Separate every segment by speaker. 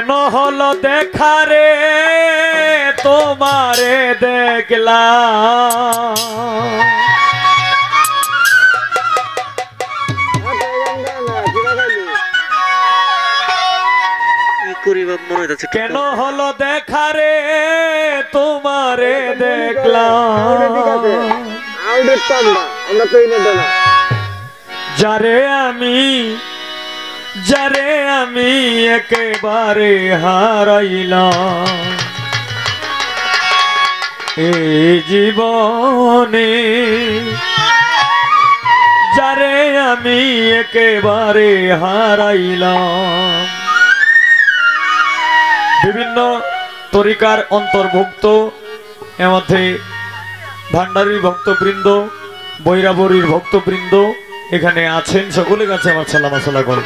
Speaker 1: কেন হলো দেখা রে তোমারে দেখলাম কেন হলো দেখা রে তোমারে দেখলাম যারে আমি একেবারে হারাইলাম এই জীবনে যারে আমি একেবারে হারাইলাম বিভিন্ন তরিকার অন্তর্ভুক্ত এর মধ্যে ভান্ডারীর ভক্তবৃন্দ বৈরাবরীর ভক্তবৃন্দ এখানে আছেন সকলের কাছে আমার সালাম আসসালাম করেন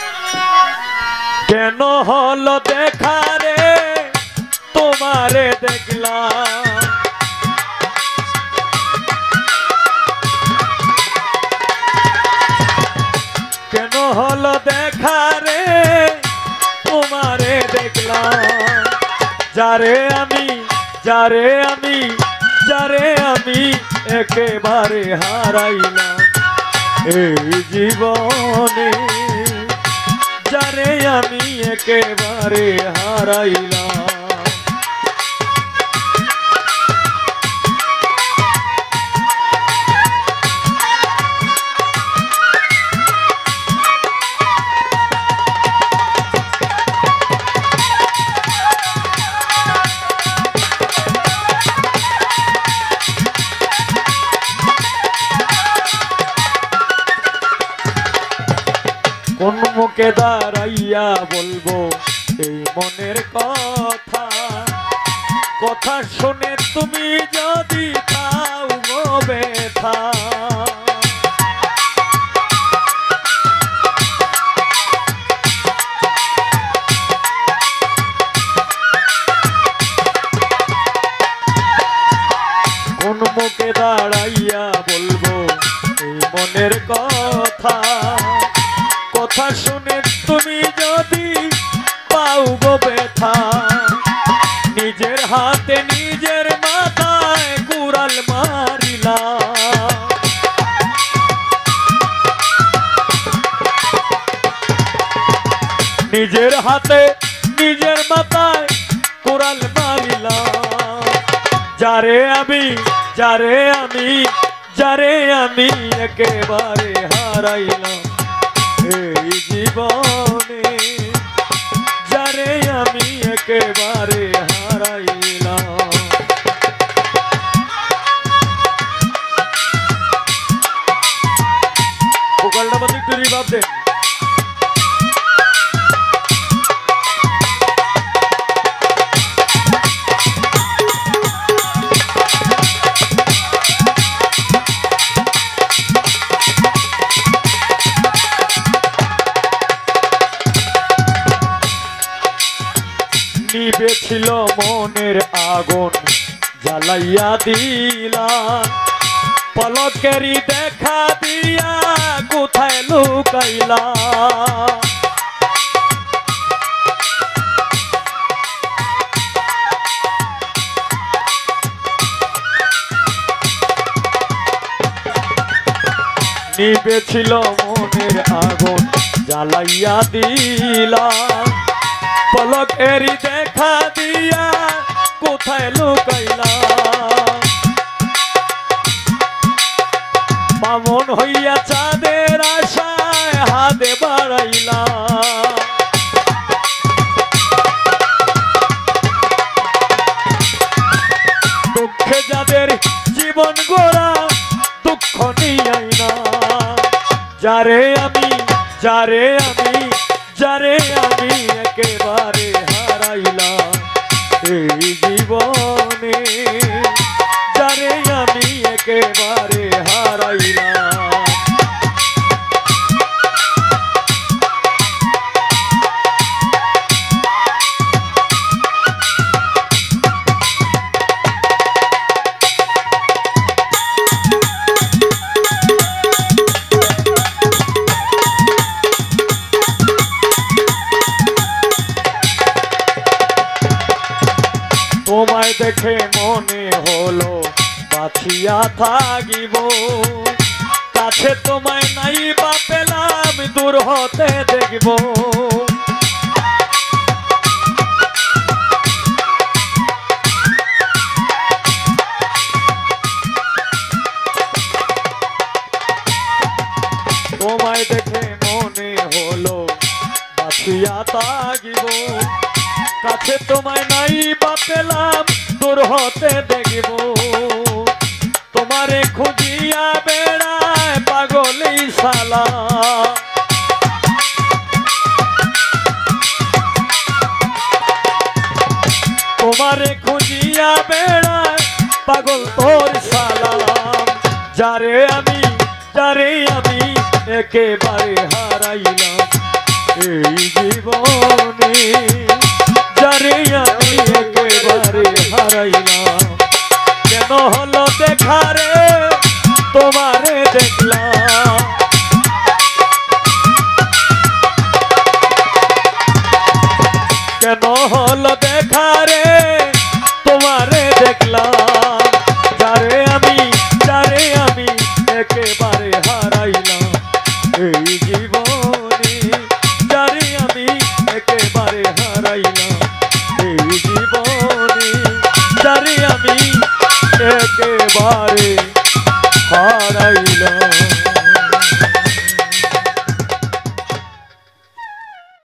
Speaker 1: কেন হলো দেখা রে তোমারে দেখলাম কেন হলো দেখা রে তোমারে দেখলাম যারে আমি একেবারে হারাইলাম এই জীবনে যারে আমি একেবারে হারাইলাম কোন মুখে দাঁড়াইয়া বলবো এই মনের কথা কথা শুনে তুমি যদি পাও গো ব্যথা কোন মুখে দাঁড়াইয়া বলবো এই মনের কথা কথা শুনে তুমি যদি পাও গো ব্যথা নিজের হাতে নিজের মাথায় কুড়াল মারিলা নিজের হাতে নিজের মাথায় কুড়াল মারিলা যারে আমি একেবারে হারাইলাম এই জীবনে যারে আমি একেবারে হারাইলাম ভোকালটা মধ্যে একটু রিভাব দেন নিবেছিল মনের আগুন জ্বালাইয়া দিলাম পলকেরই দেখা দিয়া কোথায় লুকাইলা নিবেছিল মনের আগুন জ্বালাইয়া দিলাম পলকেরই দেখা দিয়া কোথায় লুকাইলা বামন হইয়া চাঁদের আশায় হাতে বাড়াইলা দুঃখে যাদের জীবন গোড়া দুঃখ নিয়াই না যারে আমি একেবারে হারাইলাম এই জীবনে যারে আমি একেবারে হারাইলাম তোমায় দেখে মনে হলো বাঁচিয়া থাকিব, কাছে তোমায় নাই বা পেলাম দূর হতে দেখব। তোমায় দেখে মনে হলো বাঁচিয়া থাকিব, কাছে তোমায় নাই বা পেলাম দূর হতে দেখব। তোমারে খুঁজিয়া বেড়ায় পাগলি শালা, তোমারে খুঁজিয়া বেড়ায় পাগল তোর সালাম। যারে আমি একেবারে হারাইলাম এই জীবনে, যারে আমি একেবারে হারাইলাম। কেন হলো দেখারে তোমারে দেখলাম, কেন হলো দেখারে